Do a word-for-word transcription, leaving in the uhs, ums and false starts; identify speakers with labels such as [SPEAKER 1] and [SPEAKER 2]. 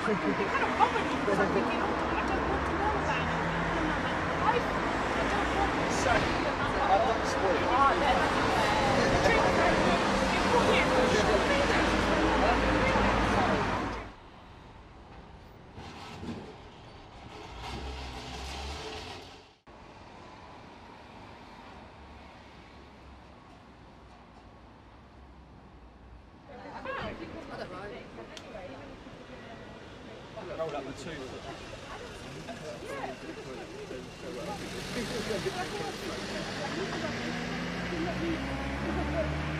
[SPEAKER 1] kind of bothered me because I'm thinking, oh, I don't want to know about it. I, I don't want to
[SPEAKER 2] So, I'm not spoiled.
[SPEAKER 1] Ah, then, drink, you put it
[SPEAKER 2] roll up the two. Yeah.